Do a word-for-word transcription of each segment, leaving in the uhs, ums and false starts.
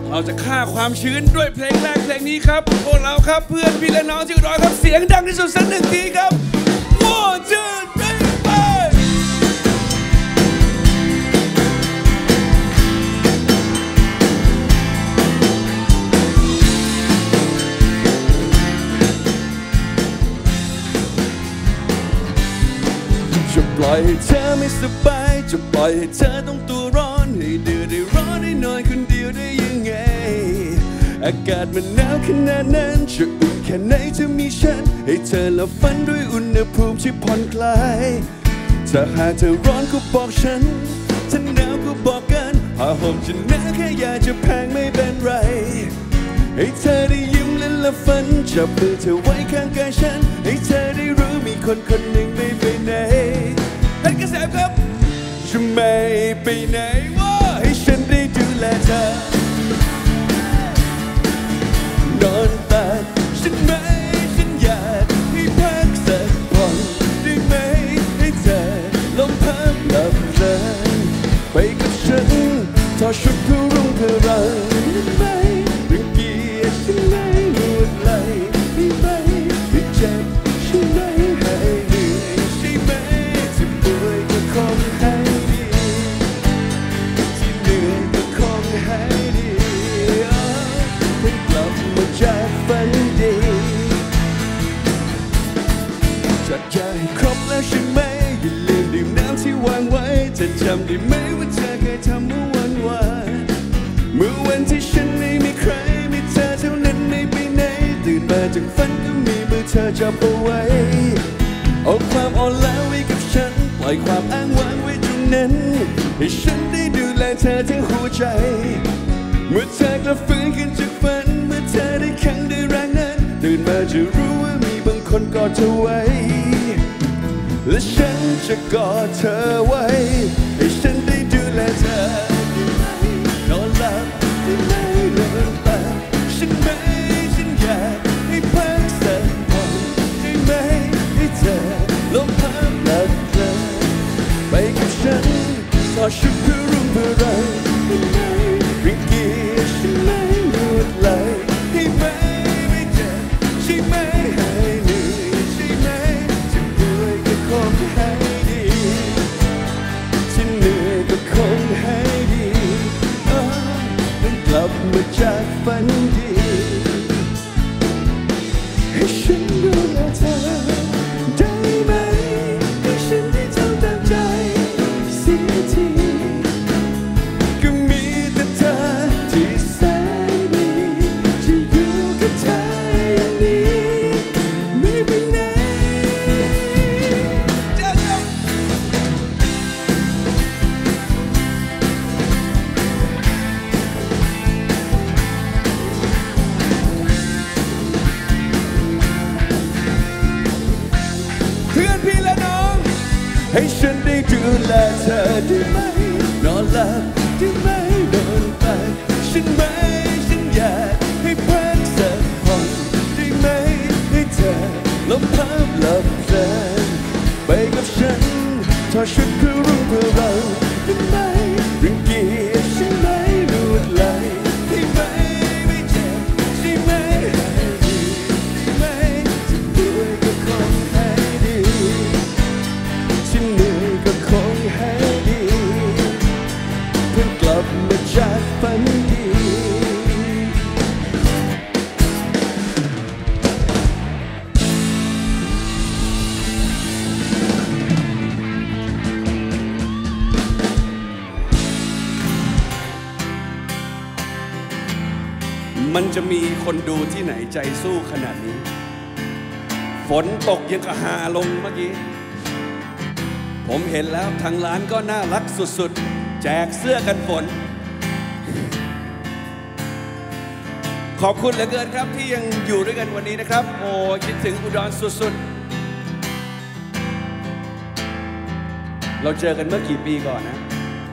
เราจะฆ่าความชื้นด้วยเพลงแรกเพลงนี้ครับพวกเราครับเพื่อนพี่และน้องที่อุดรครับเสียงดังที่สุดสักหนึ่งทีครับ one two three fourจะปล่อยให้เธอไม่สบายจะปล่อยให้เธอต้องตัวร้อนให้เดือดได้ร้อนได้นอนคนเดียวได้ยังไงอากาศมันหนาวขนาดนั้นจะอุ่นแค่ไหนจะมีฉันให้เธอหลับฝันด้วยอุณหภูมิที่ผ่อนคลายถ้าหากเธอร้อนก็บอกฉันถ้าหนาวก็บอกกันผ้าห่มจะหนาแค่อยากจะแพงไม่เป็นไรให้เธอได้ยิ้มและหลับฝันจับมือเธอไว้ข้างกายฉันให้เธอได้รู้มีคนคนหนึ่งไม่ไปไหนให้กระแสครับจะไม่ไปไหนว่าให้ฉันได้ดูแลเธอนอนตักฉันไหมฉันอยากให้พักสักผ่อนได้ไหมให้เธอลองพักหลับนอนไปกับฉันทอดชุดผู้รุ่งเพื่อเราได้ไหมรังเกียจฉันไหมนวดไหลได้ไหมไม่เจ็บฉันไหมให้เหนื่อยใช่ไหมที่ป่วยก็คงให้ดีที่เหนื่อยก็คงให้ดีให้กลับมาจากฝันดีจัดใจให้ครบแล้วใช่ไหมอย่าลืมดื่มน้ำที่วางไว้จะจำได้ไหมว่าเธอเคยทำเมื่อวันวานเมื่อวันที่ฉันไม่มีใครมีเธอเท่านั้นไม่ไปไหนตื่นมาจากฝันก็มีมือเธอจับเอาไว้เอาความอ่อนล้าไว้กับฉันปล่อยความอ้างว้างไว้ตรงนั้นให้ฉันได้ดูแลเธอทั้งหัวใจเมื่อเธอกลับฟื้นขึ้นจากฝันเมื่อเธอได้แข็งได้แรงนั้นตื่นมาจะรู้ว่ามีบางคนกอดเธอไว้และฉันจะกอดเธอไว้ให้ฉันได้ดูแลเธอนอนหลับได้ไหมนอนตาฉันไหมฉันอยากให้พักสักผ่อนได้ไหมให้เธอลมพัดหลับเธอไปกับฉันทอดชุดเพื่อรุ่งเพื่อเราได้ไหมรังเกียจฉันไหมนวดไหลให้ไหมไม่เจ็บใช่ไหมให้เหนื่อยใช่ไหมจะป่วยก็คงให้ดีที่เหนื่อยก็คงให้ดีต้องกลับมาจากฝันดีให้ฉันดูแลเธอได้ไหมให้ฉันได้ทำตามใจเสียทีก็มีแต่เธอที่แสนดีจะอยู่กับเธออย่างนี้ไม่ไปไหนจะจบเพื่อนพี่และน้องให้ฉันได้ดูแลเธอได้ไหมนอนหลับได้ไหมนอนตักฉันไหมฉันอยากให้พักสักผ่อนได้ไหมให้เธอลมพัดหลับเพลินไปกับฉันทอดชุดเพื่อรุ่งเพื่อเราได้ไหมรังเกียจฉันไหมนวดไหลได้ไหมไม่เจ็บใช่ไหมให้ดีได้ไหมจะป่วยก็คงให้ดีฉันเหนื่อยก็คงให้ดีเพื่อกลับมาจากฝันดีมันจะมีคนดูที่ไหนใจสู้ขนาดนี้ฝนตกยังกะหาลงเมื่อกี้ผมเห็นแล้วทางร้านก็น่ารักสุดๆแจกเสื้อกันฝนขอบคุณเหลือเกินครับที่ยังอยู่ด้วยกันวันนี้นะครับโอ้คิดถึงอุดรสุดๆเราเจอกันเมื่อกี่ปีก่อนนะ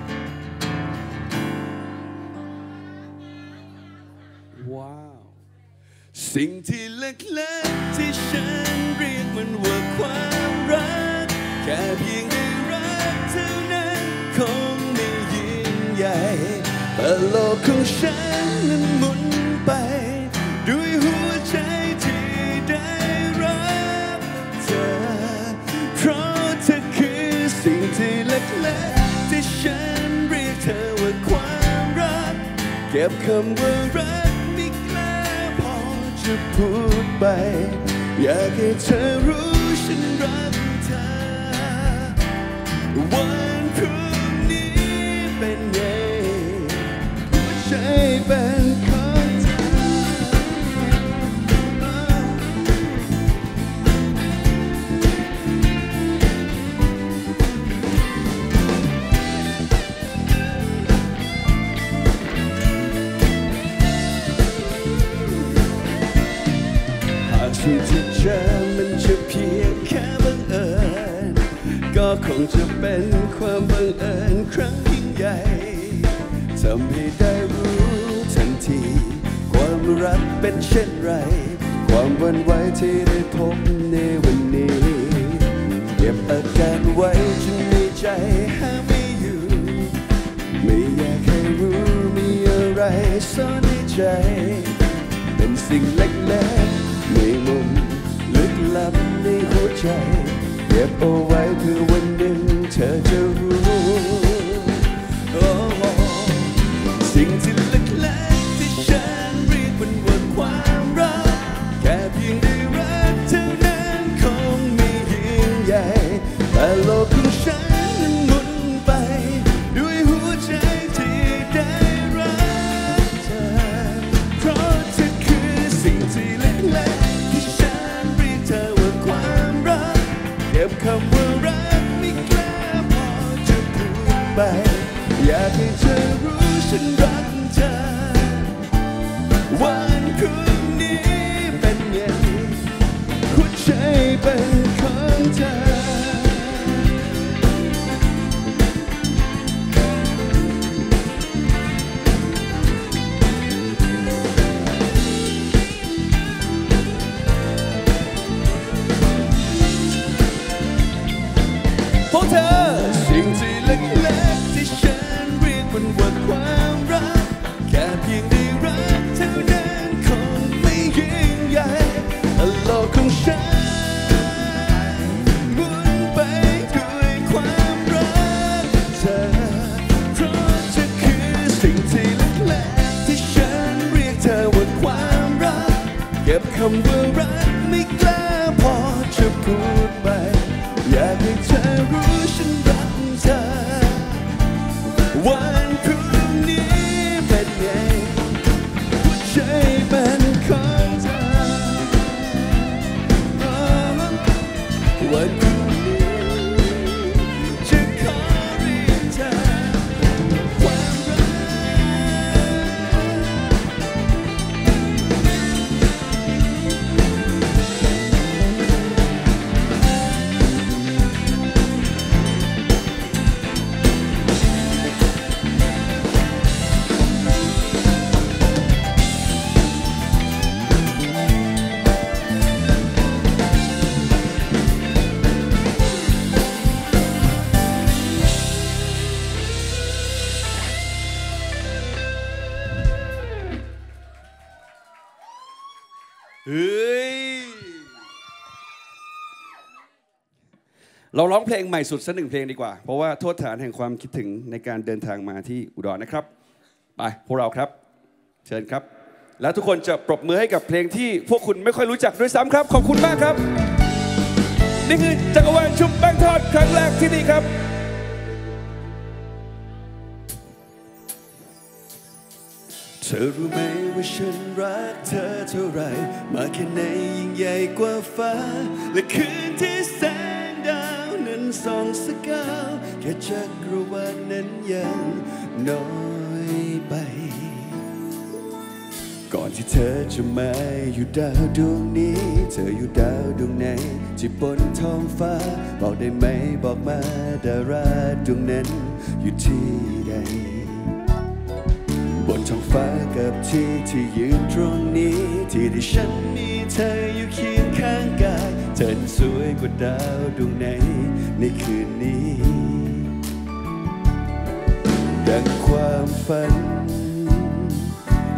ว้าวสิ่งที่เล็กๆที่ฉันเรียกมันว่าความรักแค่เพียงได้รักเท่านั้นคงไม่ยิ่งใหญ่แต่โลกของฉันนั้นหมุนไปด้วยหัวใจที่ได้รับเธอเพราะเธอคือสิ่งที่เล็กๆที่ฉันเรียกเธอว่าความรักเก็บคำว่ารักไม่กล้าพอจะพูดไปอยากให้เธอรู้ฉันรักเธอวันพรุ่งนี้เป็นไงหัวใจเป็นของเธอหากสิ่งที่เจอมันจะเพียงแค่บังเอิญก็คงจะเป็นความบังเอิญครั้งยิ่งใหญ่ทำให้ได้รู้ทันทีความรักเป็นเช่นไรความหวั่นไหวที่ได้พบในวันนี้เก็บอาการไว้จนในใจห้ามไม่อยู่ไม่อยากให้รู้มีอะไรซ่อนในใจเป็นสิ่งเล็กๆในมุมลึกลับในหัวใจเก็บเอาไว้เพื่อวันหนึ่งเธอจะรู้สิ่งที่เล็กๆที่ฉันเรียกมันว่าความรักแค่เพียงได้รักเท่านั้นคงไม่ยิ่งใหญ่แต่โลกของฉันนั้นหมุนไปด้วยหัวใจที่ได้รักเธอเพราะเธอคือสิ่งที่เล็กๆที่ฉันเรียกเธอว่าความรักเก็บคำว่ารักไม่กล้าพอจะพูดไปอยากให้เธอรู้ฉันรักเธอวันพรุ่งนี้เป็นไงหัวใจเป็นของเธอพวกเธอสิ่งที่เล็กๆที่ฉันเรียกมันว่าความรักแค่เพียงได้รักเท่านั้นคงไม่ยิ่งใหญ่โลกของฉันหมุนไปด้วยความรักเธอเพราะเธอคือสิ่งที่เล็กๆที่ฉันเรียกเธอว่าความรักเก็บคำว่ารักไม่กล้าพอจะพูดไปอยากให้เธอรู้ฉันรักเธอวันพรุ่งนี้เป็นไงหัวใจเป็นของเธอวันพรุ่งนี้จะขอเรียกเธอความรักเฮ้ยเราร้องเพลงใหม่สุดสักหนึ่งเพลงดีกว่าเพราะว่าโทษฐานแห่งความคิดถึงในการเดินทางมาที่อุดรนะครับไปพวกเราครับเชิญครับและทุกคนจะปรบมือให้กับเพลงที่พวกคุณไม่ค่อยรู้จักด้วยซ้ำครับขอบคุณมากครับนี่คือจักรวาลชุบแป้งทอดครั้งแรกที่นี่ครับเธอรู้ไหมว่าฉันรักเธอเท่าไรมากแค่ไหนยิ่งใหญ่กว่าฟ้าและคืนที่แสงดาวนั้นส่องสกาวแค่จักรวาลนั้นยังน้อยไปก่อนที่เธอจะมาอยู่ดาวดวงนี้เธออยู่ดาวดวงไหนที่บนท้องฟ้าบอกได้ไหมบอกมาดาราดวงนั้นอยู่ที่ใดบนท้องฟ้ากับที่ที่ยืนตรงนี้ที่ที่ฉันมีเธออยู่เคียงข้างกายเธอสวยกว่าดาวดวงไหนในคืนนี้ดังความฝัน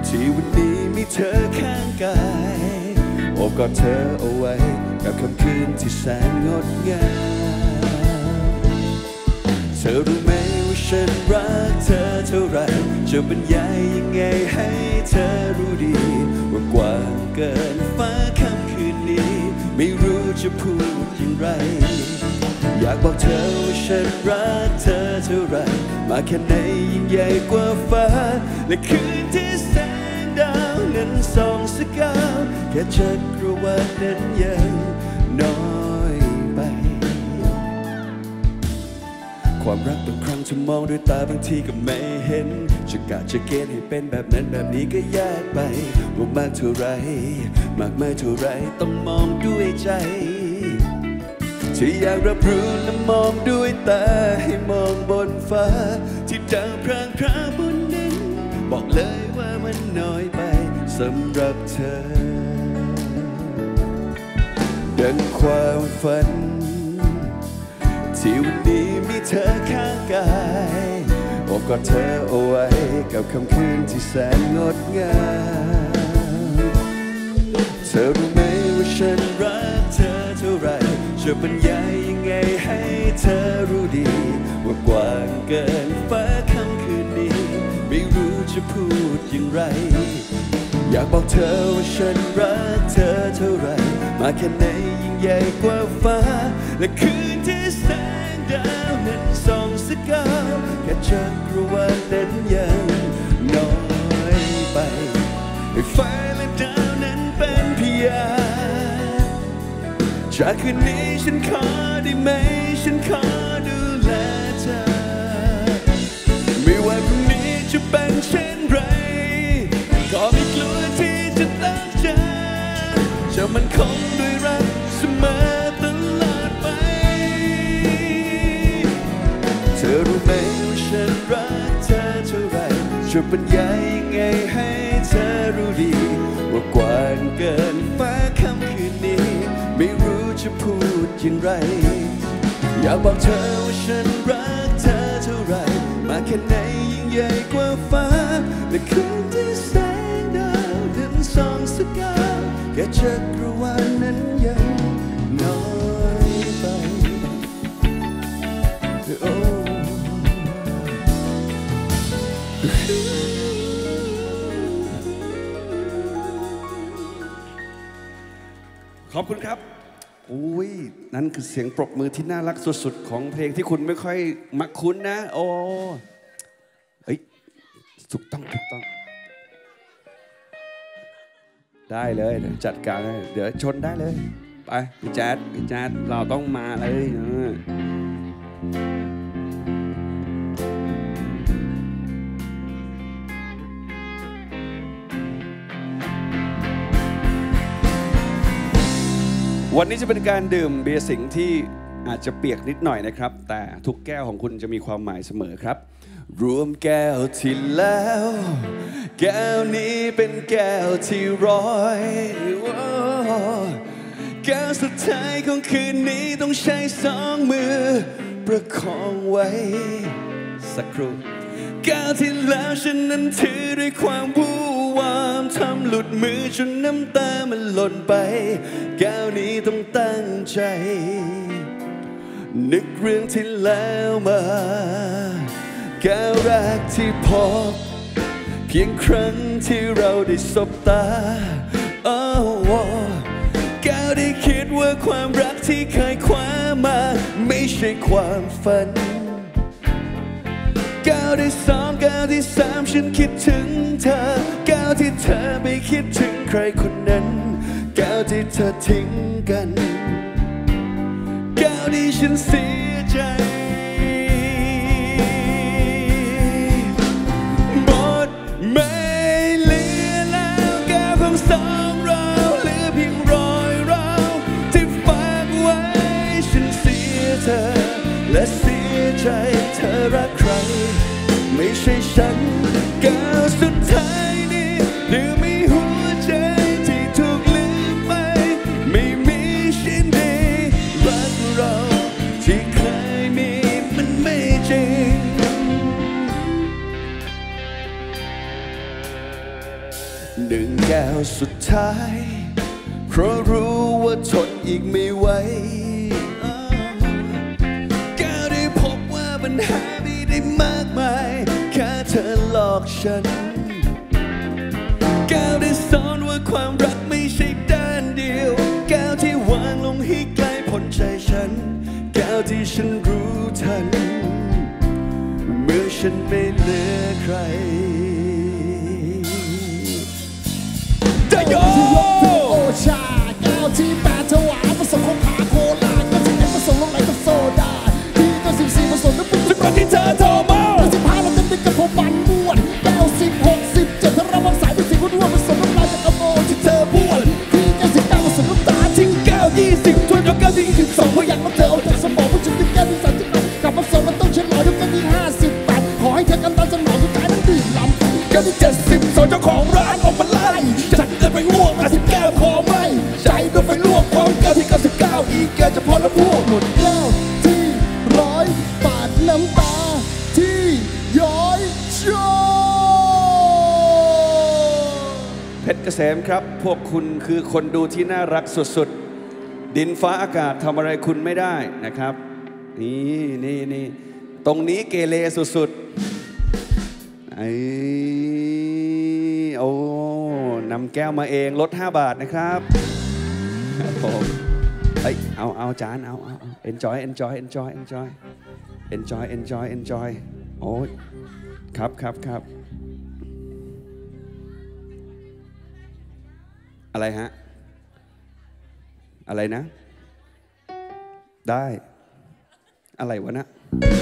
ที่วันนี้มีเธอข้างกายโอบกอดเธอเอาไว้กับค่ำคืนที่แสนงดงามเธอรู้ไหมว่าฉันรักเธอเท่าไรจะบรรยายยังไงให้เธอรู้ดีว่ากว้างเกินฟ้าค่ำคืนนี้ไม่รู้จะพูดอย่างไรอยากบอกเธอว่าฉันรักเธอเท่าไรมากแค่ไหนยิ่งใหญ่กว่าฟ้าและคืนที่แสงดาวนั้นส่องสกาวแค่จักรวาลนั้นยังน้อยไปความรักบางครั้งจะมองด้วยตาบางทีก็ไม่เห็นจะกะจะเกณฑ์ให้เป็นแบบนั้นแบบนี้ก็ยากไปว่ามากเท่าไรมากไม่เท่าไรต้องมองด้วยใจที่อยากรับรู้และมองด้วยตาให้มองบนฟ้าที่ดาวพร่างพราบนนั้นบอกเลยว่ามันน้อยไปสำหรับเธอดังความฝันที่วันนี้มีเธอข้างกายโอบกอดเธอเอาไว้กับค่ำคืนที่แสนงดงามเธอรู้ไหมว่าฉันรักเธอเท่าไรจะบรรยายยังไงให้เธอรู้ดีว่ากว้างเกินฟ้าค่ำคืนนี้ไม่รู้จะพูดอย่างไรอยากบอกเธอว่าฉันรักเธอเท่าไรมาแค่ไหนยิ่งใหญ่กว่าฟ้าและคืนที่แสงดาวนั้นส่องสกาวแค่จักรวาลนั้นยังน้อยไปให้ไฟและดาวนั้นเป็นพยานจากคืนนี้ฉันขอได้ไหมฉันขอดูแลเธอไม่ว่าพรุ่งนี้จะเป็นเช่นไรก็ไม่กลัวที่จะต้องเจอจะมันคงด้วยรักเสมอตลอดไปเธอรู้ไหมว่าฉันรักเธอเท่าไรจะบรรยายยังไงให้เธอรู้ดีว่ากว้างเกินฟ้าค่ำคืนนี้ไม่รู้จะพูดอย่างไรอยากบอกเธอว่าฉันรักเธอเท่าไรมาแค่ไหนยิ่งใหญ่กว่าฟ้าและคืนที่แสงดาวนั้นส่องสกาวแค่จักรวาลนั้นยังน้อยไปโอ้ขอบคุณครับโอ้ยนั่นคือเสียงปรบมือที่น่ารักสุดๆของเพลงที่คุณไม่ค่อยมักคุ้นนะโอ้เฮ้ยถูกต้องถูกต้องได้เลยเดี๋ยวจัดการเลยเดี๋ยวชนได้เลยไปพี่แจ๊ดพี่แจ๊ดเราต้องมาเลยวันนี้จะเป็นการดื่มเบียร์สิงห์ที่อาจจะเปียกนิดหน่อยนะครับแต่ทุกแก้วของคุณจะมีความหมายเสมอครับรวมแก้วที่แล้วแก้วนี้เป็นแก้วที่ร้อยแก้วสุดท้ายของคืนนี้ต้องใช้สองมือประคองไว้สักครู่แก้วที่แล้วฉันนั้นถือด้วยความวู่วามทำหลุดมือจนน้ำตามันหล่นไปแก้วนี้ต้องตั้งใจนึกเรื่องที่แล้วมาแก้วแรกที่พบเพียงครั้งที่เราได้สบตาโอ้แก้วได้คิดว่าความรักที่เคยคว้ามาไม่ใช่ความฝันก้าวที่สองก้าวที่สามฉันคิดถึงเธอก้าวที่เธอไม่คิดถึงใครคนนั้นก้าวที่เธอทิ้งกันก้าวที่ฉันเสียใจหมดไม่เหลือแล้วก้าวของสองเราเหลือเพียงรอยร้าวที่ฝากไว้ฉันเสียเธอและเสียใจเธอรักใครไม่ใช่ฉันก้าวสุดท้ายนี้หรือไม่หัวใจที่ถูกลืมไปไม่มีชิ้นใดรักเราที่เคยมีหนึ่งแก้วสุดท้ายเพราะรู้ว่าทนอีกไม่ไหวแก้วได้พบว่าปัญหาไม่ได้มากมายแค่เธอหลอกฉันแก้วได้สอนว่าความรักไม่ใช่ด้านเดียวแก้วที่วางลงให้ไกลพ้นใจฉันแก้วที่ฉันรู้ทันเมื่อฉันไม่เหลือใครโอชาแก้วที่แปดถวายผสมของขาโคลาแก้วที่เอ็มผสมลงไหลกับโซดาที่แก้วสิบสี่ผสมน้ำผึ้งทุกครั้งที่เธอโทรมาแก้วสิบห้าเราเต้นด้วยกับผมมันม้วนแก้วสิบหกสิบเจ็ดถ้าเราวางสายด้วยสิ่งวุ่นวายผสมน้ำลายจากกระโปรงที่เธอบ้วนที่แก้วสิบเก้าผสมน้ำตาทิ้งแก้วยี่สิบทวนยกแก้วที่สิบสองเพราะอยากมาเธอเอาจากสมองผู้ชมที่แก้วที่สามสิบแปดกลับมาสองมันต้องเฉลยด้วยแก้วที่ห้าสิบแปดขอให้เธอกำตาสนองสุดท้ายนั้นดื่มล้ำแก้วที่เจ็ดสิบสองเจ้าของร้านออกมาไล่ฉันจะไปอ้วกอาสิบแก้วขอไม่ใจก็ไปลวกความแก้วที่เก้าสิบเก้าอีกแก้วจะพอแล้วพวกหมดแก้วที่ร้อยปาดน้ำตาที่ย้อยโชเพชรเกษมครับพวกคุณคือคนดูที่น่ารักสุดๆดินฟ้าอากาศทำอะไรคุณไม่ได้นะครับนี่นี่นี่ตรงนี้เกเรสุดๆไอ้โอ้นำแก้วมาเองลดห้าบาทนะครับครับผมเอ้ยเอาเอาจานเอาเอา enjoy enjoy enjoy enjoy enjoy enjoy enjoy โอ้ยครับครับครับอะไรฮะอะไรนะได้อะไรวะนะ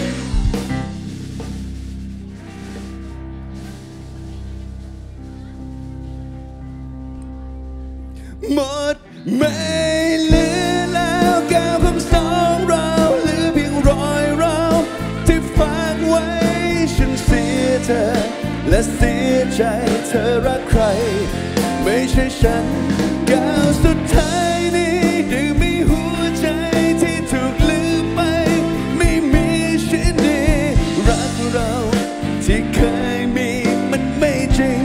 หมดไม่เหลือแล้วแก้วของสองเราเหลือเพียงรอยเราที่ฝากไว้ฉันเสียเธอและเสียใจเธอรักใครไม่ใช่ฉันแก้วสุดท้ายนี้ได้มีหัวใจที่ถูกลืมไปไม่มีชิ้นดีรักเราที่เคยมีมันไม่จริง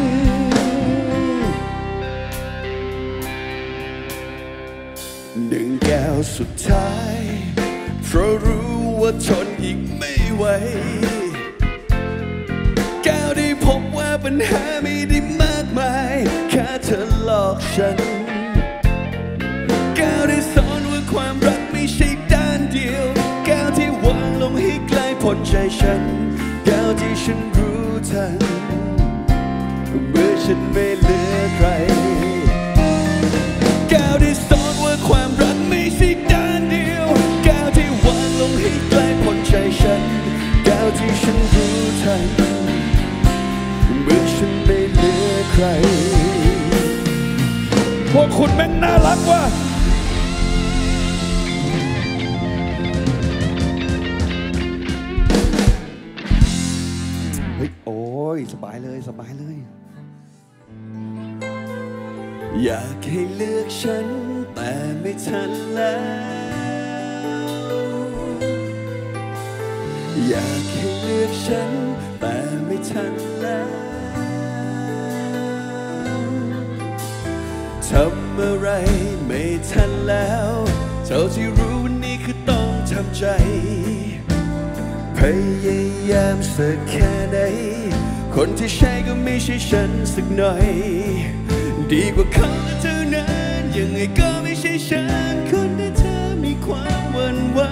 หนึ่งแก้วสุดท้ายเพราะรู้ว่าทนอีกไม่ไหวแก้วได้พบว่าปัญหาไม่ได้มากมายแค่เธอหลอกฉันแก้วได้สอนว่าความรักไม่ใช่ด้านเดียวแก้วที่วางลงให้ไกลพ้นใจฉันแก้วที่ฉันรู้ทันเมื่อฉันไม่เหลือใครแก้วได้สอนว่าความรักไม่ใช่ด้านเดียวแก้วที่วางลงให้ไกลพ้นใจฉันแก้วที่ฉันรู้ทันเมื่อฉันไม่เหลือใครพวกคุณแม่งน่ารักว่ะเฮ้ยโอ้ยสบายเลยสบายเลยอยากให้เลือกฉันแต่ไม่ทันแล้วอยากให้เลือกฉันแต่ไม่ทันแล้วทำอะไรไม่ทันแล้วเท่าที่รู้วันนี้คือต้องทำใจพยายามสักแค่ไหนคนที่ใช่ก็ไม่ใช่ฉันสักหน่อยดีกว่าเขาเท่านั้นยังไงก็ไม่ใช่ฉันคนที่เธอมีความหวั่นไหว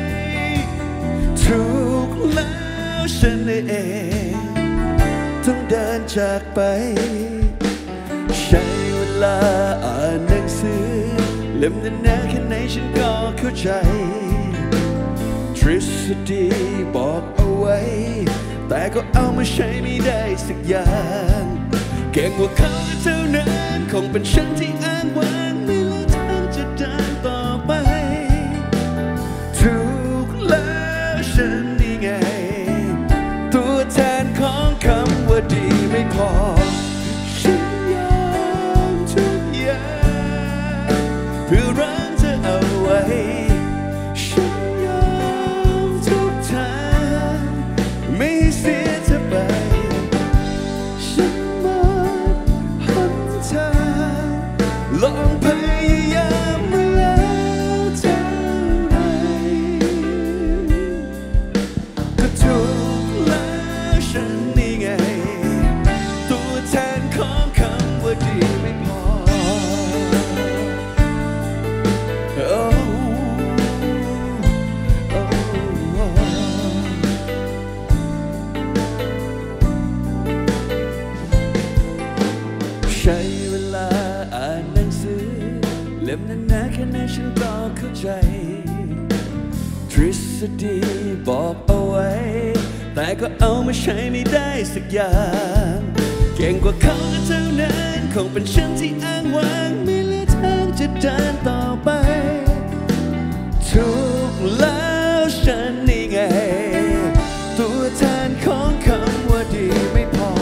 ถูกแล้วฉันเองต้องเดินจากไปใช้เวลาอ่านหนังสือเล่มนั้นนะแค่ไหนฉันก็เข้าใจทฤษฎีบอกเอาไว้แต่ก็เอามาใช้ไม่ได้สักอย่างเก่งกว่าเขาเท่านั้นคงเป็นฉันที่อ้างว้างไม่รู้ทางจะเดินต่อไปถูกแล้วฉันนี่ไงตัวแทนของคำว่าดีไม่พอฉันยอมทุกอย่างเพื่อรักเธอเอาไว้ฉันยอมทุกทางไม่เสียเธอไปฉันหมดหนทช้เวลาอ่านหนังสือเล่มนั้นหนาแค่ไหนฉันก็เข้าใจทฤษฎีบอกเอาไว้แต่ก็เอามาใช้ไม่ได้สักอย่างเก่งกว่าเขาเท่านั้นคงเป็นฉันที่อ้างว้างไม่เหลือทางจะเดินต่อไปถูกแล้วฉันนี่ไงตัวแทนของคำว่าดีไม่พอ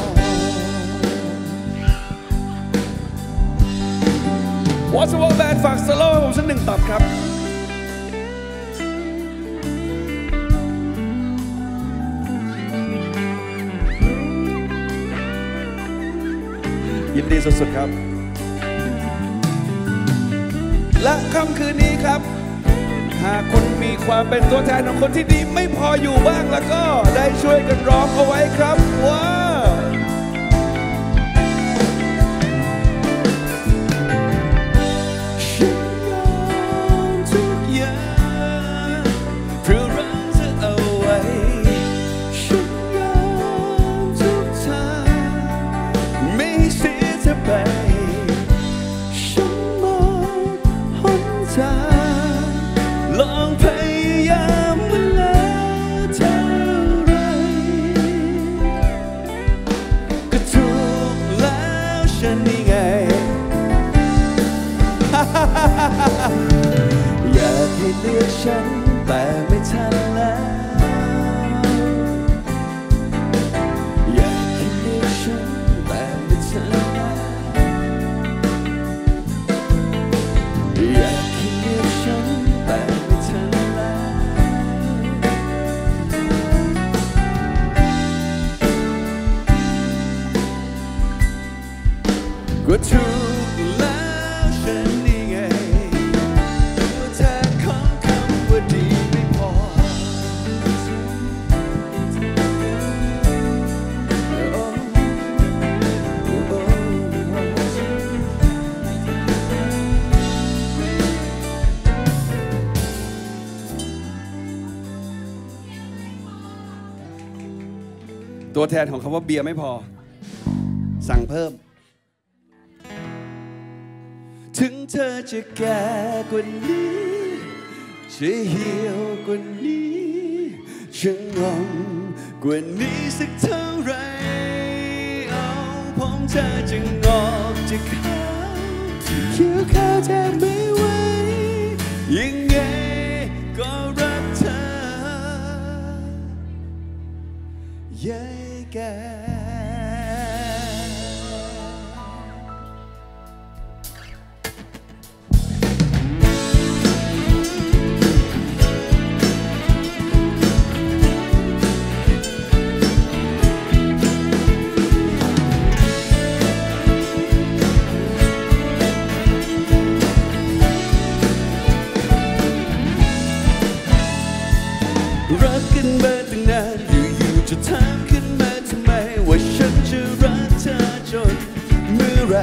วอสวอลแบนฝากสโลว์ผมสักหนึ่งตับครับยินดีสุดๆครับและค่ำคืนนี้ครับหากคุณมีความเป็นตัวแทนของคนที่ดีไม่พออยู่บ้างแล้วก็ได้ช่วยกันร้องเอาไว้ครับว่าฉันยอมทุกอย่างเพื่อรักเธอเอาไว้ฉันยอมทุกทางไม่เสียเธอไปฉันมองหนทางลองพยายามมาแล้วเท่าไรก็ถูกแล้วฉันนี่ไง อยากให้เลือกฉันแต่ไม่ทันแล้วอยากให้เลือกฉันแต่ไม่ทันแล้วอยากให้เลือกฉันแต่ไม่ทันแล้วก็ถูกแล้วฉันนี่ไงตัวแทนของคำว่าดีไม่พอตัวแทนของคำว่าเบียร์ไม่พอสั่งเพิ่มถึงเธอจะแก่กว่านี้จะเหี่ยวกว่านี้จะงงกว่านี้สักเท่าไรเอาผมเธอจะงอกจะขาวเขียวขาวแทบไม่ไหวยังไงก็รักเธอยายแก่รักกันมาตั้งนานอยู่ๆจะถามขึ้นมาทำไมว่าฉันจะรักเธอจนเมื่อไร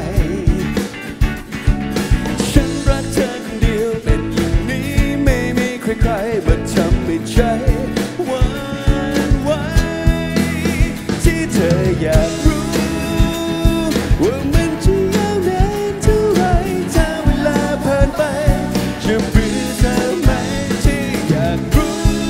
ฉันรักเธอคนเดียวเป็นอย่างนี้ไม่มีใครๆมาทำให้ใจหวั่นไหวที่เธออยากรู้ว่ามันจะยาวนานเท่าไรถ้าเวลาผ่านไปจะเบื่อเธอไหมที่อยากรู้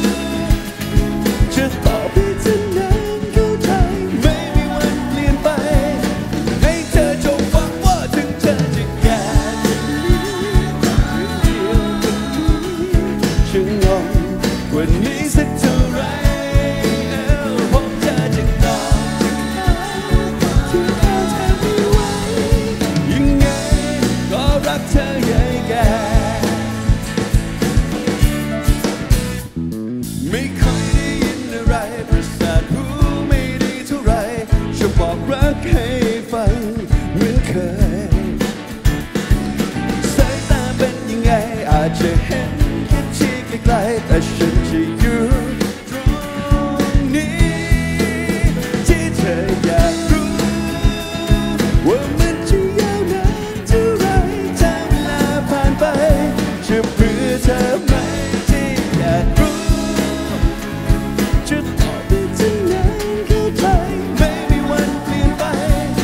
จะตอบให้เธอนานเข้าใจไม่มีวันเปลี่ยนไปให้เธอจงฟังว่าถึงเธอจะแก่จะเลี้ยงเดียวกันนี้จะงงกว่านี้สักเท่าไรผมเธอจะงอจะขาวที่เอาแทบไม่ไหวยังไงก็รักเธอใหญ่แก่ไม่ค่อยได้ยินอะไรประสาทหูไม่ดีเท่าไรจะบอกรักให้ฟังเหมือนเคยสายตาเป็นยังไงอาจจะเห็นแค่ที่ไกลๆแต่ฉันจะอยู่ตรงนี้ที่เธออยากรู้ว่ามันจะยาวนานเท่าไรถ้าเวลาผ่านไปจะเบื่อเธอไหมที่อยากรู้จะตอบให้เธอนานเข้าใจไม่มีวันเปลี่ยนไป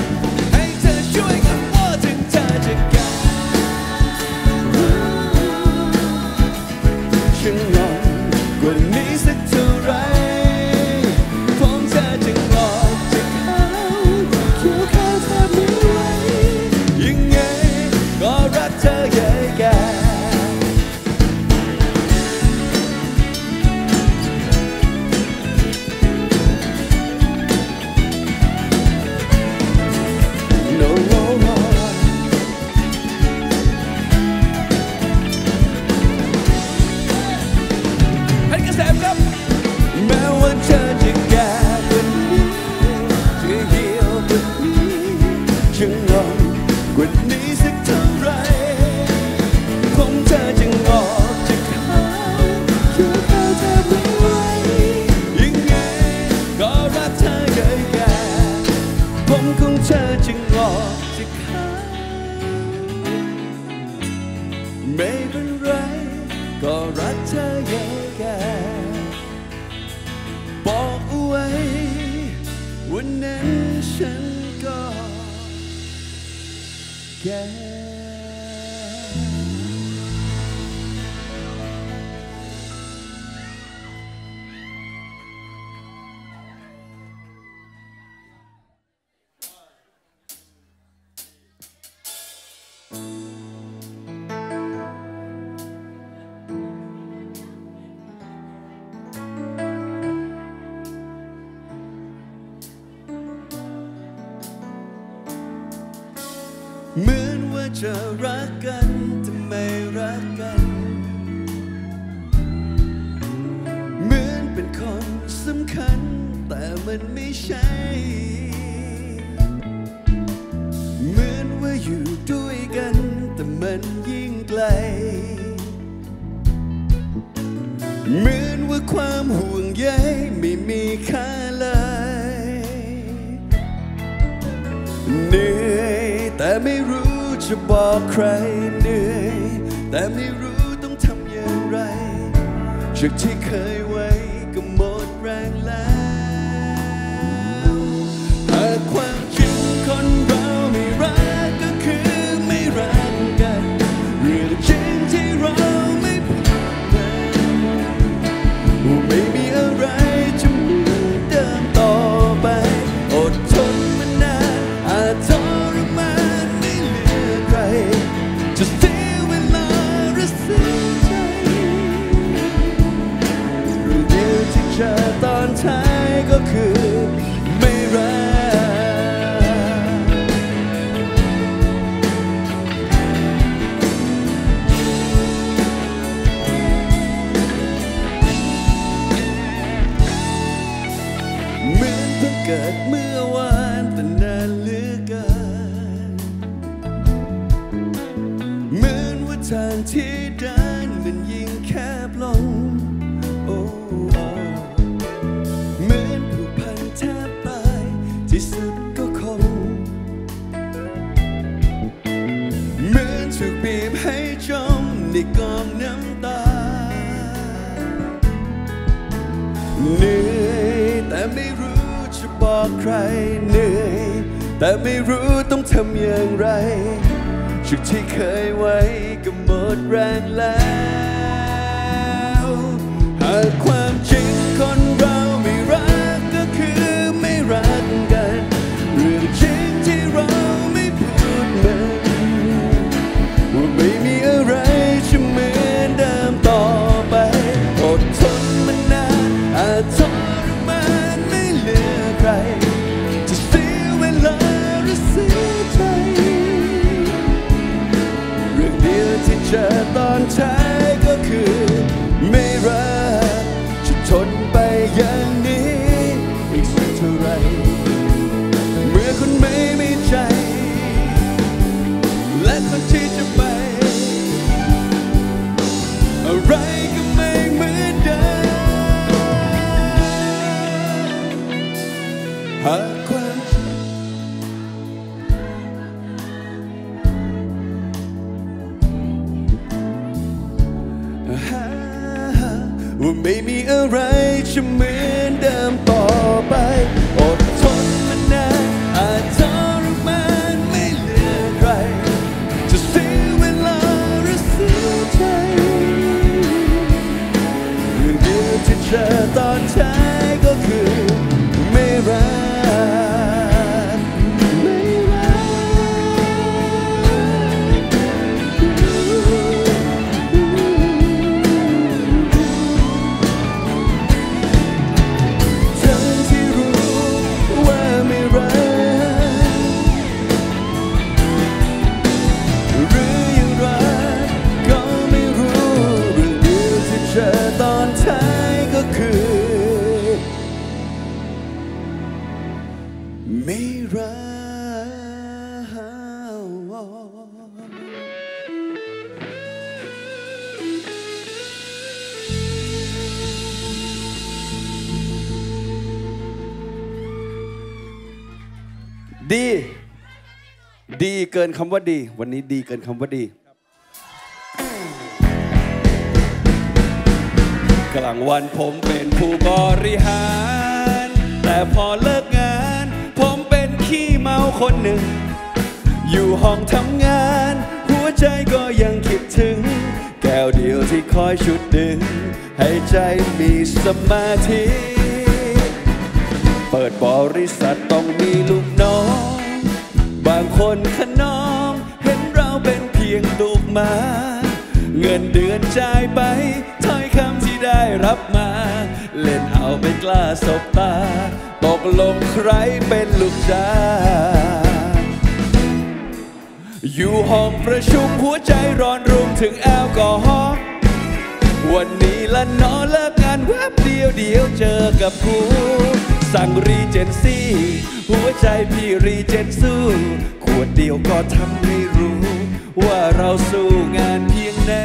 ผมของเธอจึงออกจากเขาไม่เป็นไรก็รักเธออย่างแกบอกเอาไว้วันนั้นฉันก็แก่เหมือนว่าจะรักกันแต่ไม่รักกันเหมือนเป็นคนสำคัญแต่มันไม่ใช่เหมือนว่าอยู่ด้วยกันแต่มันยิ่งไกลเหมือนว่าความห่วงใยไม่มีค่าเลยเหนื่อยแต่ไม่รู้จะบอกใครเหนื่อยแต่ไม่รู้ต้องทำอย่างไรจากที่เคยไว้ก็หมดแรงแล้วหากความจริงคนเราไม่รักก็คือไม่รักกันเรื่องจริงที่เราไม่พูดกันไม่มีอะไรจะเหมือนเดิมต่อไปอดทนมานานอาจทรมานไม่เหลือใครจะเสียเวลาหรือเสียใจเรื่องเดียวที่เจอตอนท้ายก็คือไม่รักเหมือนเพิ่งเกิดเมื่อวานแต่นานเหลือเกินเหมือนว่าทางที่เดินมันยิ่งแคบลงโอ้เหมือนผูกพันแทบตายที่สุดก็คงเหมือนถูกบีบให้จมในกองน้ำตาเหนื่อยแต่ไม่รู้จะบอกใครเหนื่อยแต่ไม่รู้ต้องทำอย่างไรชุดที่เคยไว้ก็หมดแรงแล้วหากความจริงคนเราไม่รักก็คือไม่รักกันเรื่องจริงที่เราไม่พูดมันว่าไม่มีอะไรจะเหมือนเดิมต่อไปอดทนมานานอาจทรมานไม่เหลือใครจะเสียเวลาหรือเสียใจเรื่องเดียวที่เจอตอนท้ายก็คือไม่รักจะทนไปอย่างนี้อีกสักเท่าไรเมื่อคนไม่มีใจและคนที่จะไปอะไรก็ไม่เหมือนเดิมหากความว่าไม่มีอะไรจะเหมือนเดิมต่อไปอดทนมานานอาจทรมานไม่เหลือใครจะเสียเวลาหรือเสียใจเรื่องเดียวที่เจอตอนท้ายก็คือไม่รักไม่รักทั้งที่รู้ว่าไม่รักหรือยังรักก็ไม่รู้เรื่องเดียวที่เจอตอนท้ายก็คือไม่รักดีดีเกินคำว่าดีวันนี้ดีเกินคำว่าดีกลางวันผมเป็นผู้บริหารแต่พอเลิกงานผมเป็นขี้เมาคนหนึ่งอยู่ห้องทำงานหัวใจก็ยังคิดถึงแก้วเดียวที่คอยชุดดึงให้ใจมีสมาธิเปิดบริษัทต้องมีลูกน้องบางคนขนองเห็นเราเป็นเพียงลูกมาเงินเดือนจ่ายไปถ้อยคำที่ได้รับมาเล่นเอาไม่กล้าสบตาตกลงใครเป็นลูกจ้างอยู่ห้องประชุมหัวใจร้อนรุ่มถึงแอลกอฮอล์วันนี้ละนอนเลิกงานแวบเดียวเดียวเจอกับกูสั่งรีเจนซี่หัวใจพี่รีเจนสู้ขวดเดียวก็ทำให้รู้ว่าเราสู้งานเพียงไหน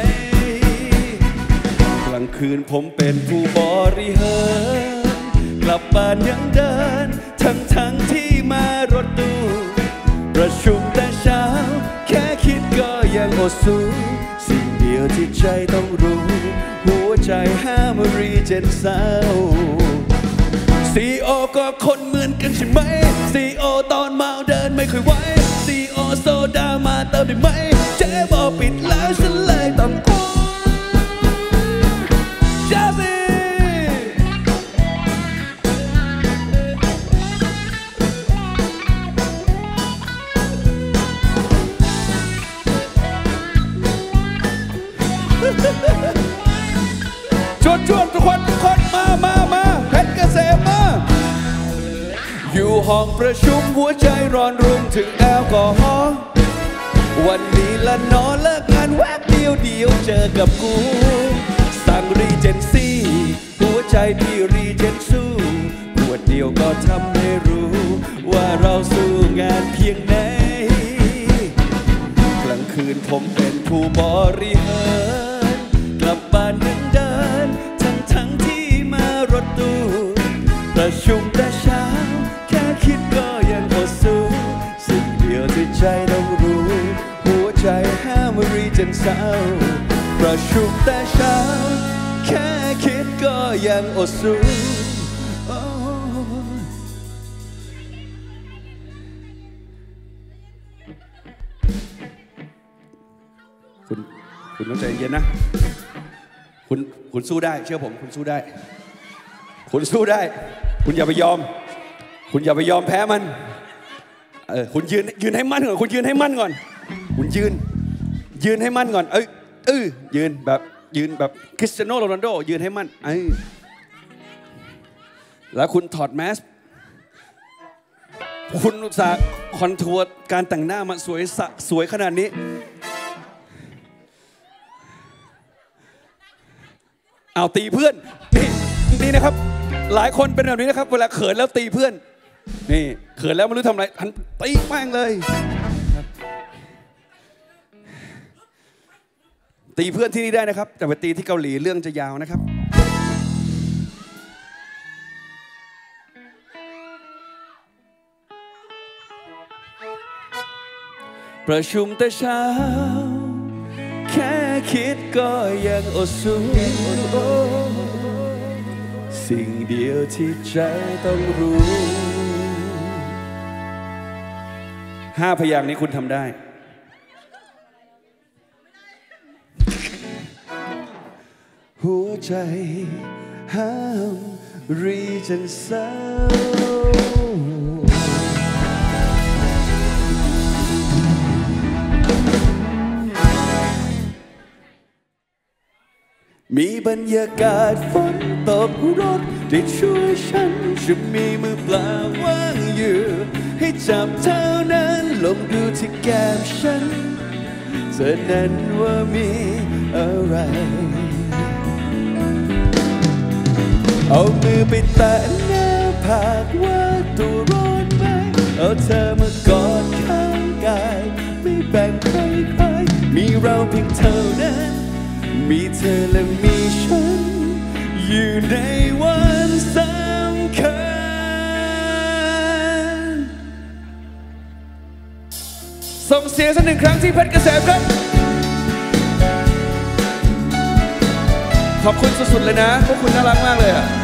กลางคืนผมเป็นผู้บริหารกลับบ้านยังเดินทั้งทั้งที่มารถตู้ประชุมแต่เช้าแค่คิดก็ยังอดสู้สิ่งเดียวที่ใจต้องรู้หัวใจห้ามรีเจนเศร้าซีโอก็คนเหมือนกันใช่ไหมซีโอตอนเมาเดินไม่ค่อยไหวซีโอโซดามาเติมได้ไหมเจ๊บอกปิดแล้วฉันเลยต้องกลัวจ้าสิชวนชวนทุกคนทุกคนมามามาเพชรเกษมมาอยู่ห้องประชุมหัวใจร้อนรุ่มถึงแอลกอฮอล์วันนี้ละนอนเลิกงานแวบเดียวเดียวเจอกับกูสั่งรีเจนซี่หัวใจพี่รีเจนสู้ขวดเดียวก็ทำให้รู้ว่าเราสู้งานเพียงไหนกลางคืนผมเป็นผู้บริหารกลับบ้านยังเดินทั้งทั้งที่มารถตู้ประชุมแต่เช้าแค่คิดก็ยังอดสู้สิ่งเดียวที่ใจต้องรู้หัวใจห้ามรีเจนเศร้าประชุมแต่เช้าแค่คิดก็ยังอดสู้คุณคุณต้องใจเย็นนะคุณคุณสู้ได้เชื่อผมคุณสู้ได้คุณสู้ได้คุณอย่าไปยอมคุณอย่าไปยอมแพ้มันเออคุณยืนยืนให้มั่นก่อนคุณยืนให้มั่นก่อนคุณยืนยืนให้มั่นก่อนเอ้ยเออยืนแบบยืนแบบคริสเตียโนโรนัลโดยืนให้มั่นเอ้ยแล้วคุณถอดแมสคุณอุตส่าห์คอนทัวร์การแต่งหน้ามาสวยสะสวยขนาดนี้เอาตีเพื่อนนี่นี่นะครับหลายคนเป็นแบบนี้นะครับเวลาเขินแล้วตีเพื่อนนี่เขินแล้วไม่รู้ทำอะไรหันตีแม่งเลยตีเพื่อนที่นี่ได้นะครับแต่ไปตีที่เกาหลีเรื่องจะยาวนะครับประชุมแต่เช้าแค่คิดก็ยังอดสู้สิ่งเดียวที่ใจต้องรู้ห้าพยางค์นี้คุณทำได้หัวใจห้ามรีจนเศร้ามีบรรยากาศฝนตกรถได้ช่วยฉันจะมีมือเปล่าว่างอยู่ให้จับเท่านั้นลงดูที่แก้มฉันเธอนั้นว่ามีอะไร เอามือไปแตะหน้าผากว่าตัวร้อนไหมเอาเธอมากอดข้างกายไม่แบ่งใครใครมีเราเพียงเท่านั้นมีเธอและมีฉันอยู่ในวันสำคัญส่งเสียงสักหนึ่งครั้งที่เพชรเกษมครับขอบคุณสุดๆเลยนะพวกคุณน่ารักมากเลยอะ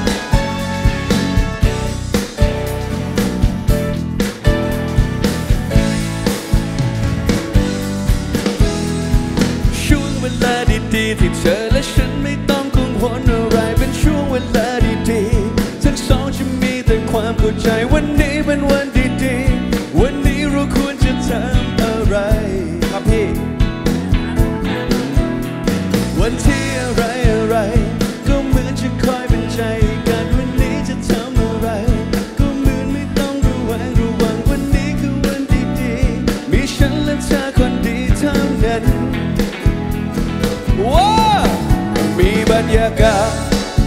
ช่วงเวลาดีๆที่เธอและฉันไม่ต้องกังวลอะไรเป็นช่วงเวลาดีๆทั้งสองจะมีแต่ความเข้าใจวันนี้เป็นวันดีๆวันนี้เราควรจะทำอะไรครับพี่วันที่อะไรอะไรก็เหมือนจะคอยเป็นใจกันวันนี้จะทำอะไรก็เหมือนไม่ต้องระแวงระวังวันนี้คือวันดีๆมีฉันและเธอคนดีเท่านั้นว้ามีบรรยากาศ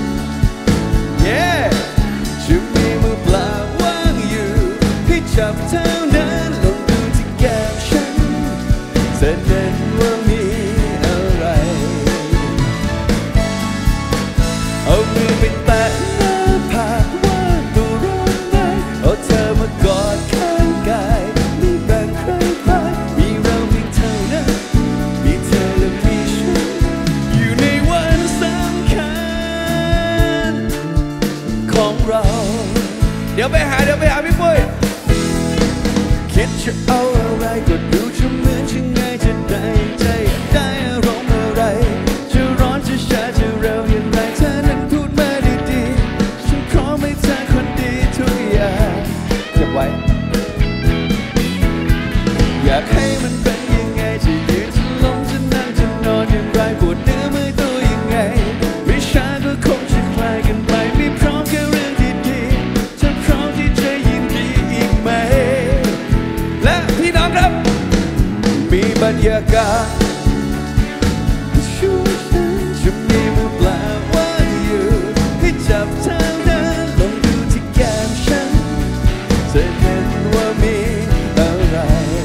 yeah จะมีมือเปล่าว่างอยู่ให้จับเท่านั้นลองดูที่แก้มฉันแสดงว่ามีอะไรเอามือไปแตะหน้าผากว่าตัวร้อนไหมเอาเธอมากอดข้างกายไม่แบ่งใครไปมีเราเพียงเท่านั้นมีเธอและมีฉันอยู่ในวันสำคัญของเราเดี๋ยวไปหาเดี๋ยวไปหาพี่ปุ้ยคิดจะเอาอะไรก็ดูจะเหมือนจะง่ายจะได้ใจได้อารมณ์อะไรจะร้อนจะช้าจะเร็วอย่างไรเธอนั้นพูดมาดีๆฉันขอไม่เธอคนดีทุกอย่างเก็บไว้อยากให้มันเป็นยังไงจะยืนจะล้มจะนั่งจะนอนอย่างไรปวดเนื้อมือตัวยังไงไม่ช้าก็คงจะคลายกันไปไม่พร้อมแค่เรื่องดีๆจะพร้อมที่จะยินดีอีกไหมและพี่น้องครับมีบรรยากาศช่วยฉันจะมีมือเปล่าว่างอยู่ให้จับเท่านั้นลองดูที่แก้มฉันจะเห็นว่ามีอะไร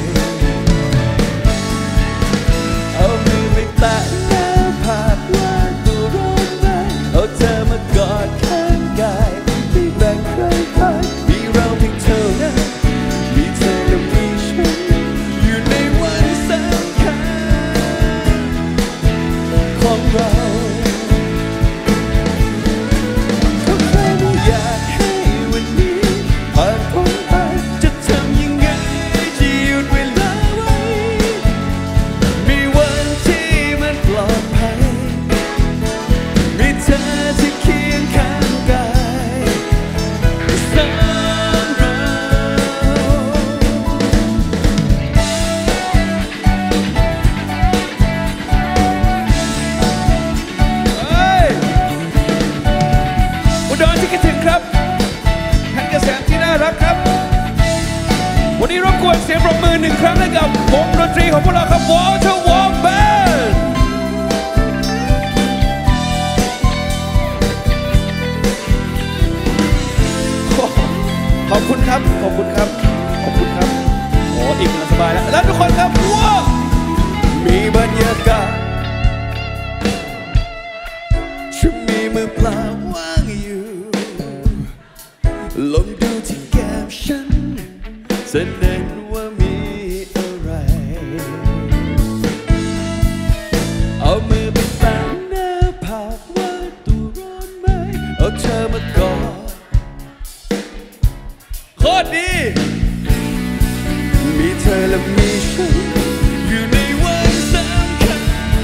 เอามือไปแตะหน้าผากว่าตัวร้อนไหมเอาเธอมากอดข้างกายไม่แบ่งใครไปมีเราเพียงเท่านั้นมีเธอและมีฉันอยู่ในวันสำคัญของเราก็แค่ไม่อยากให้วันนี้ผ่านพ้นไปจะทำยังไงจะหยุดเวลาไว้มีวันที่มันปลอดภัยมีเธอที่เคียงข้างกายสร้างเราเฮ้ยอุดรที่คิดถึงครับเพชรเกษมที่น่ารักครับวันนี้รบกวนเสียงปรบมือหนึ่งครั้งให้กับวงดนตรีของพวกเราครับ Water Warm Band ขอบคุณครับขอบคุณครับขอบคุณครับโอ้อิ่มแล้วสบายแล้วแล้วทุกคนครับว้าวมีบรรยากาศฉันมีมือเปล่าว่างอยู่ลองดูที่แก้มฉันแสดงว่ามีอะไรเอามือไปแตะหน้าผากว่าตัวร้อนไหมเอาเธอมากอดโคตรดีมีเธอและมีฉันอยู่ในวันสำคัญ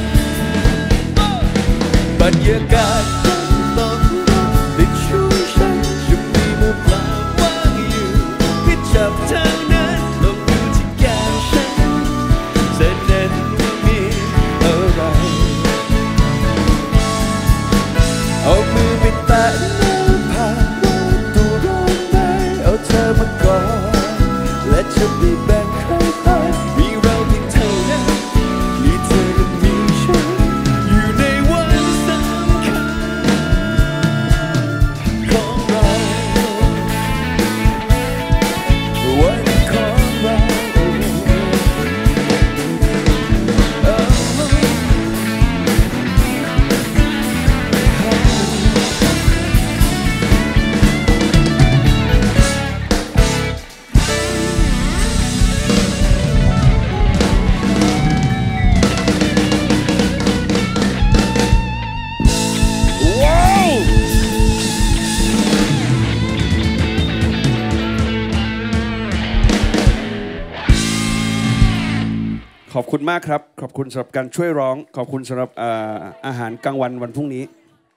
บรรยากาศต้องได้ช่วยฉันจะมีมือเปล่าว่างอยู่ให้จับเท่านั้นลองดูที่แก้มฉันแสดงว่ามีอะไรเอามือไปแตะหน้าผากว่าตัวร้อนไหมเอาเธอมากอดและจะไม่แบ่งใครไปมีเราเพียงเท่านั้นมีเธอและมีฉันอยู่ในวันสำคัญขอบคุณมากครับขอบคุณสำหรับการช่วยร้องขอบคุณสำหรับอาหารกลางวันวันพรุ่งนี้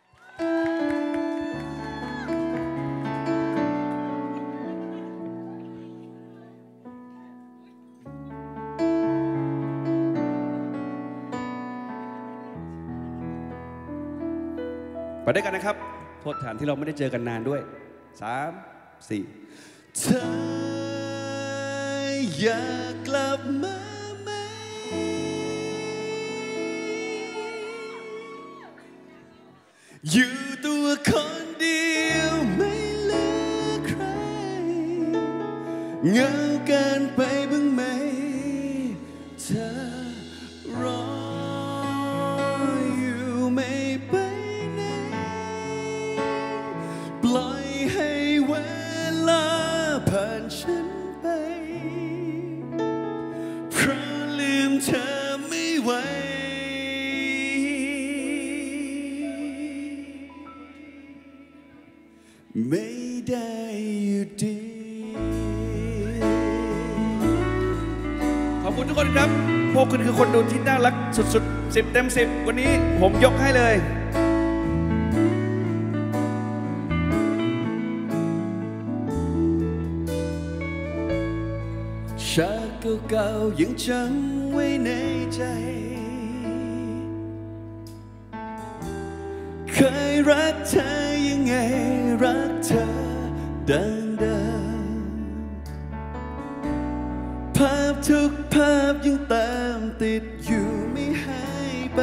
ไปด้วยกันนะครับโทษฐานที่เราไม่ได้เจอกันนานด้วยสามสี่เธออยากกลับมาไหมอยู่ตัวคนเดียวไม่เหลือใครเหงาเกินไปบ้างไหมเธอรออยู่ไม่ไปไหนปล่อยให้เวลาผ่านฉันไปเพราะลืมเธอไม่ไหวไม่ได้อยู่ดีขอบคุณทุกคนครับพวกคุณคือคนดูที่น่ารักสุดๆสิบเต็มสิบวันนี้ผมยกให้เลยฉากเก่าๆยังจำไว้ในใจเคยรักเธอยังไงรักเธอดังเดิมภาพทุกภาพยังตามติดอยู่ไม่หายไป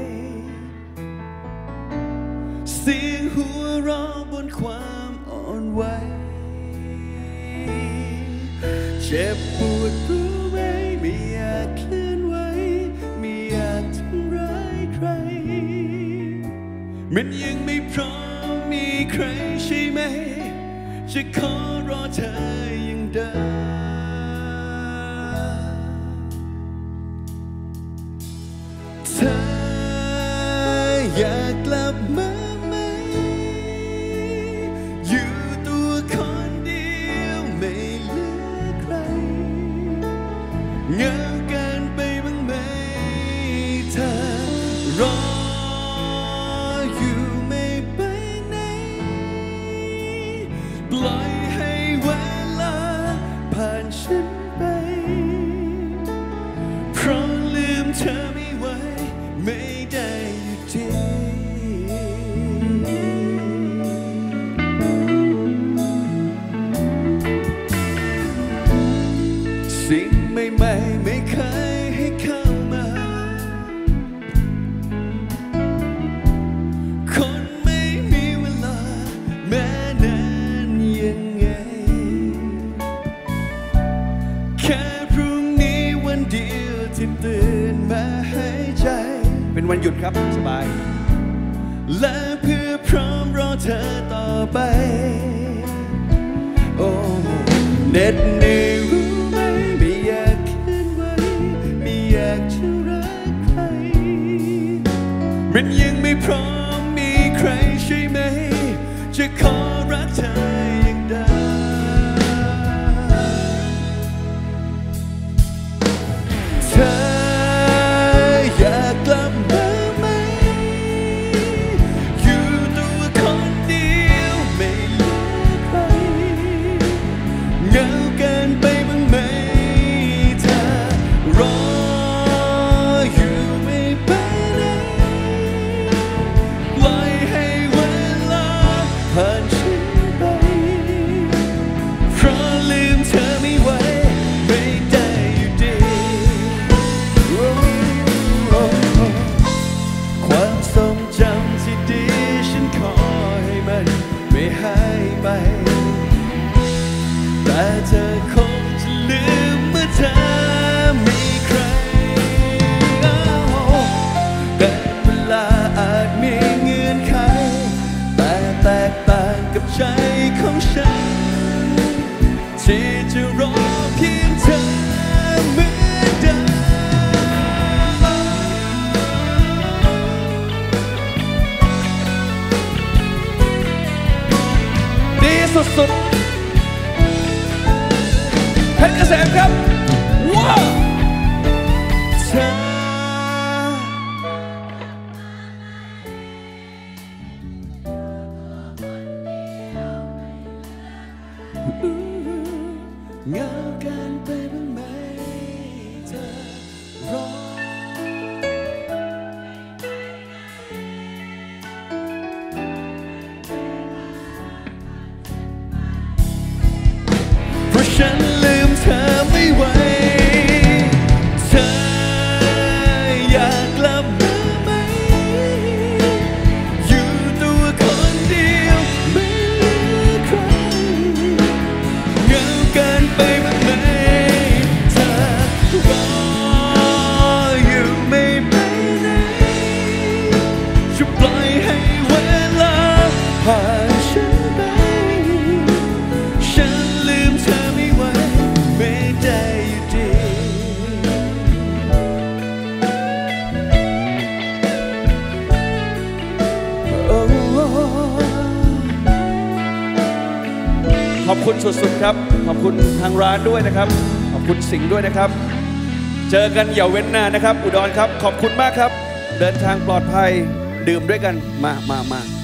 เสียงหัวเราะบนความอ่อนไหวเจ็บปวดรู้ไหมไม่อยากเคลื่อนไหวไม่อยากทำร้ายใครมันยังไม่พร้อมมีใครใช่ไหมจะขอรอเธออย่างเดิมเธออยากกลับมาไหมอยู่ตัวคนเดียวไม่เหลือใครเหงาเกินไปบ้างไหมเธอรอปล่อยให้เวลาผ่านฉันไปเพราะลืมเธอไม่ไหวไม่ได้อยู่ดีสิ่งใหม่ๆไม่เคยให้เข้ามาคนไม่มีเวลาแม้ยังไงแค่พรุ่งนี้วันเดียวที่ตื่นมาให้ใจเป็นวันหยุดครับสบายและเพื่อพร้อมรอเธอต่อไปโอ้เหน็ดเหนื่อยรู้ไหมไม่อยากเคลื่อนไหวไม่อยากจะรักใครมันยังไม่พร้อมมีใครใช่ไหมจะขอรักเธอเธออยากกลับมาไหมอยู่ตัวคนเดียวไม่เหลือใครเหงาเกินไปบ้างไหมเธอรออยู่ไม่ไปไหนปล่อยให้เวลาผ่านฉันไปเพราะลืมเธอไม่ไหวไม่ได้อยู่ดีความทรงจำที่ดีฉันขอให้มันไม่หายไปแต่เธอคงจะลืมเมื่อเธอมีใครแต่เวลาอาจมีเงื่อนไขแต่แตกต่างกับใจของฉันที่จะรอเพียงเธอเหมือนเดิมดีสุดๆเพชรเกษมครับว้าวเธสุดๆครับขอบคุณทางร้านด้วยนะครับขอบคุณสิงห์ด้วยนะครับเจอกันอย่าเว้นนานนะครับอุดรครับขอบคุณมากครับเดินทางปลอดภัยดื่มด้วยกันมามามา